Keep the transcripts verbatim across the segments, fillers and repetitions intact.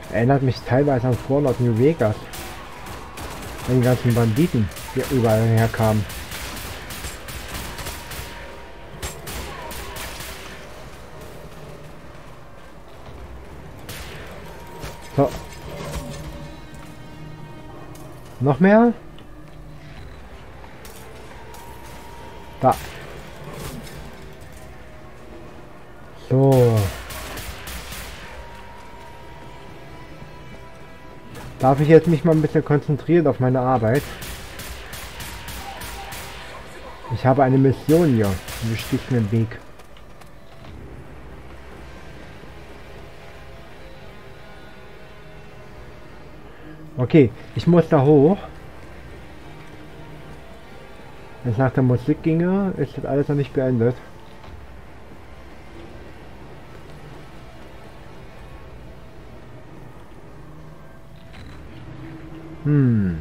Erinnert mich teilweise an Fallout New Vegas. Den ganzen Banditen, die überall herkamen. So. Noch mehr? Da. So. Darf ich jetzt mich mal ein bisschen konzentrieren auf meine Arbeit? Ich habe eine Mission hier. Du stehst mir im Weg. Okay, ich muss da hoch. Wenn es nach der Musik ginge, ist das alles noch nicht beendet. Hm.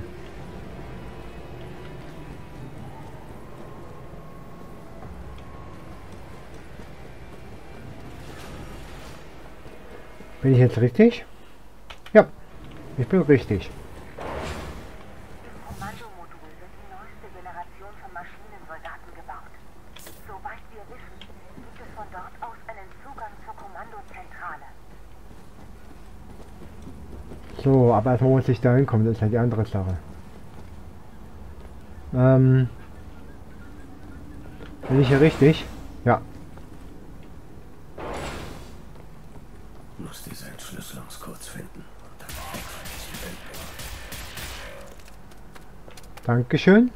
Bin ich jetzt richtig? Ja, ich bin richtig. Kommandomodul sind die neueste Generation von Maschinensoldaten gebaut. Soweit wir wissen, gibt es von dort aus einen Zugang zur Kommandozentrale. So, aber erstmal muss ich da hinkommen, das ist halt die andere Sache. Ähm. Bin ich hier richtig? Ja. Muss diese Entschlüsselungscodes finden und dann weg von diesem Weltbild. Dankeschön.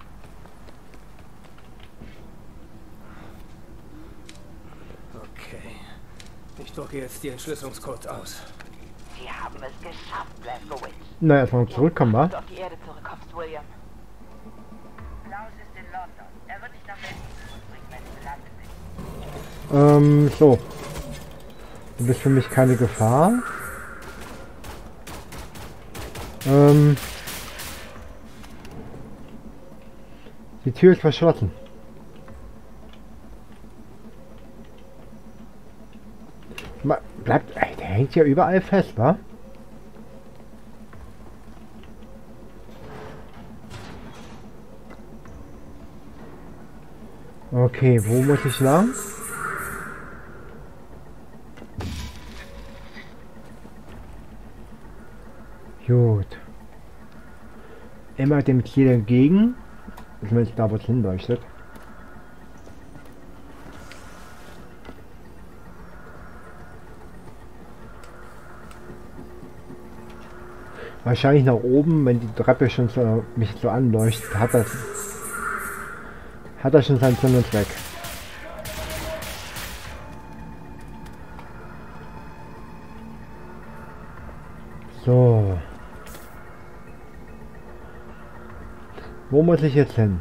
Okay. Ich drucke jetzt die Entschlüsselungscodes aus. Sie haben es geschafft, Blazkowicz. Na, erstmal zurückkommen, wa? Du auf die Erde zurückkommst, William. Klaus ist in London. Er wird dich nach Westen zurückbringen, wenn du gelandet bist. Ähm, so. Du bist für mich keine Gefahr. Ähm. Die Tür ist verschlossen. Ma- Bleibt, ey, der hängt ja überall fest, wa? Okay, wo muss ich lang? Gut. Immer dem Ziel entgegen. Zumindest da, wo es hinleuchtet. Wahrscheinlich nach oben, wenn die Treppe schon so, mich so anleuchtet, hat das hat er schon seinen Sinn und Zweck. So. Wo muss ich jetzt hin?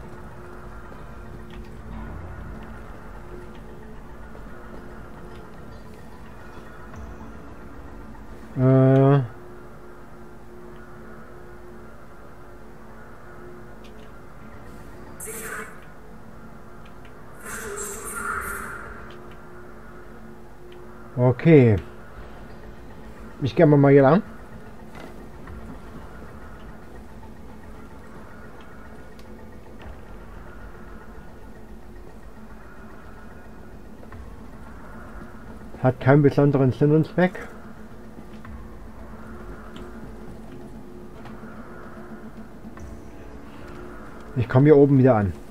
Äh. Okay. Ich gehe mal hier lang. Hat keinen besonderen Sinn und Zweck. Ich komme hier oben wieder an.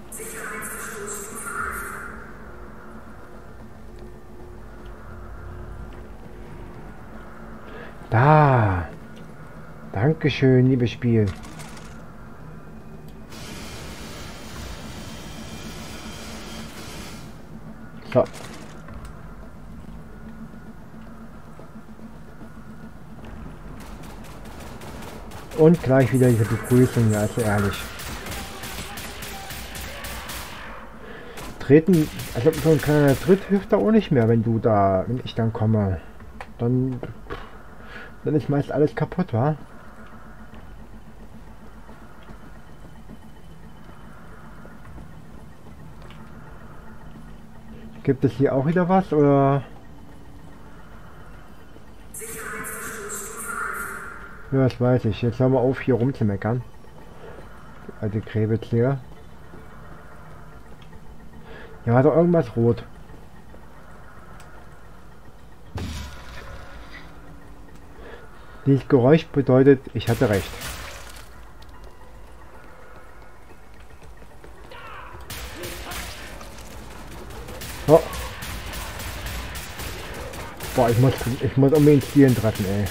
Da. Dankeschön, liebes Spiel. So. Und gleich wieder diese Begrüßung, ja, also ehrlich. Treten, also so ein kleiner Tritt hilft da auch nicht mehr, wenn du da, wenn ich dann komme. Dann, dann ist meist alles kaputt, wa? Gibt es hier auch wieder was, oder? Ja, das weiß ich. Jetzt hören wir auf, hier rumzumeckern. Alte Krebitz hier. Ja, hat doch irgendwas rot. Dieses Geräusch bedeutet, ich hatte recht. Oh. Boah, ich muss, ich muss unbedingt Zielen treffen, ey.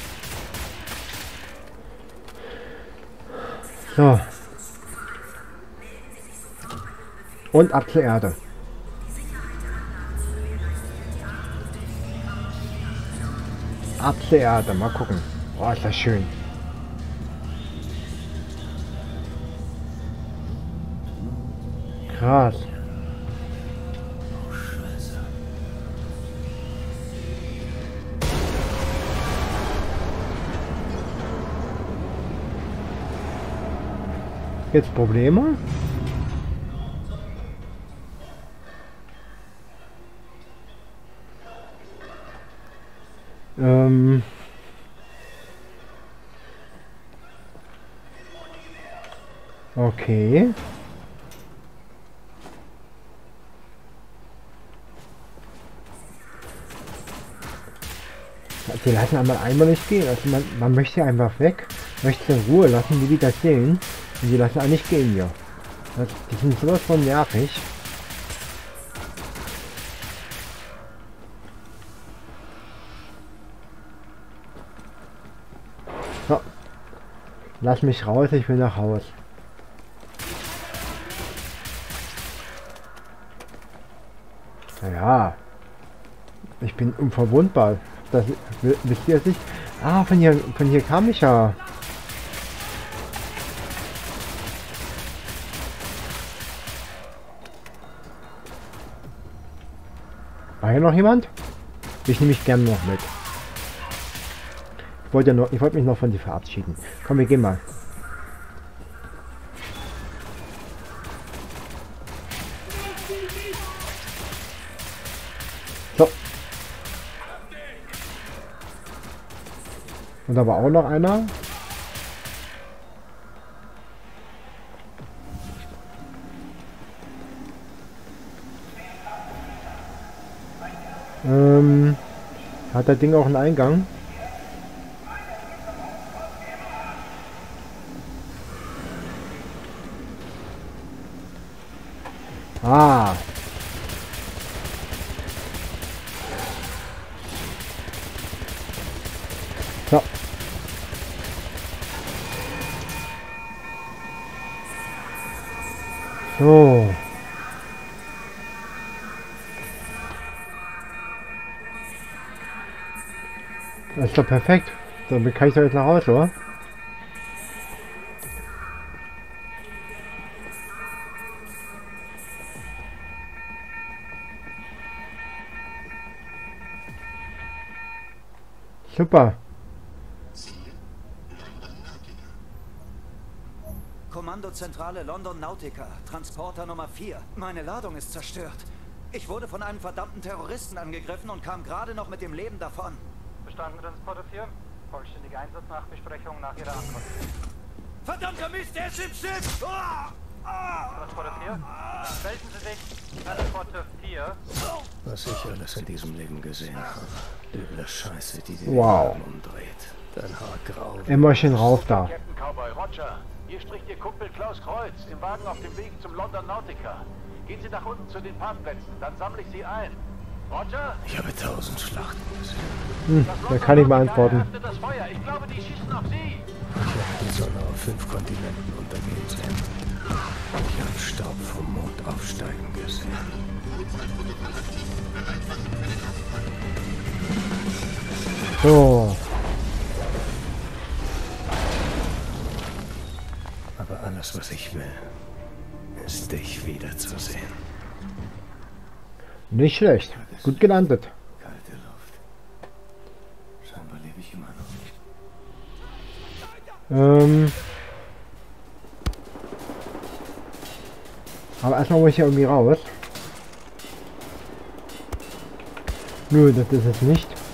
So. Und ab zur Erde. Ab zur Erde, mal gucken. Oh, ist das schön. Krass. Jetzt Probleme? Ähm. Okay. Die lassen einmal einmal nicht gehen. Also man, man möchte einfach weg, möchte in Ruhe lassen, wie die das sehen. Und die lassen eigentlich gehen hier. Das, die sind sowas von nervig. So. Lass mich raus, ich will nach Haus. Naja. Ich bin unverwundbar. Das wisst ihr nicht? Ah, von hier, von hier kam ich ja. War hier noch jemand? Ich nehme mich gerne noch mit. Ich wollte ja noch, ich wollte mich noch von dir verabschieden. Komm, wir gehen mal. So. Und da war auch noch einer. Ähm, hat das Ding auch einen Eingang? Ah. So. So. Das ist doch perfekt. Damit kann ich doch jetzt nach Hause, oder? Super. Kommandozentrale London Nautica, Transporter Nummer vier. Meine Ladung ist zerstört. Ich wurde von einem verdammten Terroristen angegriffen und kam gerade noch mit dem Leben davon. Verstanden, Transporter vier. Vollständige Einsatznachbesprechung nach Ihrer Ankunft. Verdammter Mist, der ist im Schiff! Ah! Ah! Transporter vier. Melden Sie sich. Transporter vier. Was ich alles in diesem Leben gesehen habe. Üble Scheiße, die dir Wow. den Arm umdreht. Dein Haar grau. Immer schön rauf da. Captain Cowboy, Roger. Hier spricht Ihr Kumpel Klaus Kreuz im Wagen auf dem Weg zum London Nautica. Gehen Sie nach unten zu den Parkplätzen, dann sammle ich Sie ein. Roger? Ich habe tausend Schlachten gesehen. Hm, da kann ich mal antworten. Eröffnet das Feuer. Ich glaube, die schießen auf Sie. Ich habe die Sonne auf fünf Kontinenten untergehen sehen. Ich habe Staub vom Mond aufsteigen gesehen. So. Aber alles, was ich will, ist dich wiederzusehen. Nicht schlecht. Gut gelandet. Kalte Luft. Scheinbar lebe ich immer noch. Ähm. Aber erstmal muss ich ja irgendwie raus. Nö, das ist es nicht.